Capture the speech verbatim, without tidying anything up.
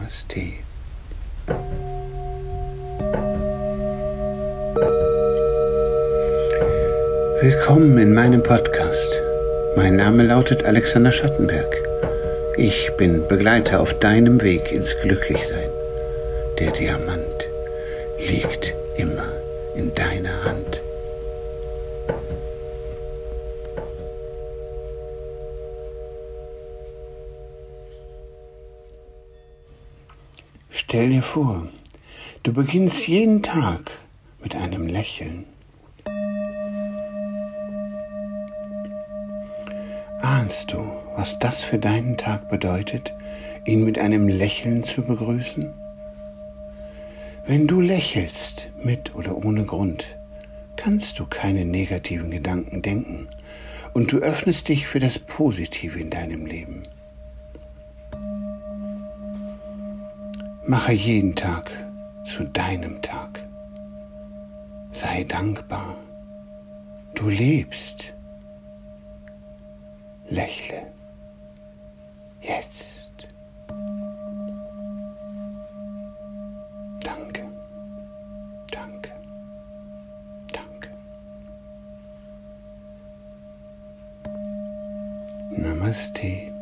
Namaste. Willkommen in meinem Podcast. Mein Name lautet Alexander Schattenberg. Ich bin Begleiter auf deinem Weg ins Glücklichsein. Der Diamant liegt immer in deiner Hand. Stell dir vor, du beginnst jeden Tag mit einem Lächeln. Ahnst du, was das für deinen Tag bedeutet, ihn mit einem Lächeln zu begrüßen? Wenn du lächelst, mit oder ohne Grund, kannst du keine negativen Gedanken denken und du öffnest dich für das Positive in deinem Leben. Mache jeden Tag zu deinem Tag. Sei dankbar. Du lebst. Lächle. Jetzt. Danke. Danke. Danke. Namaste.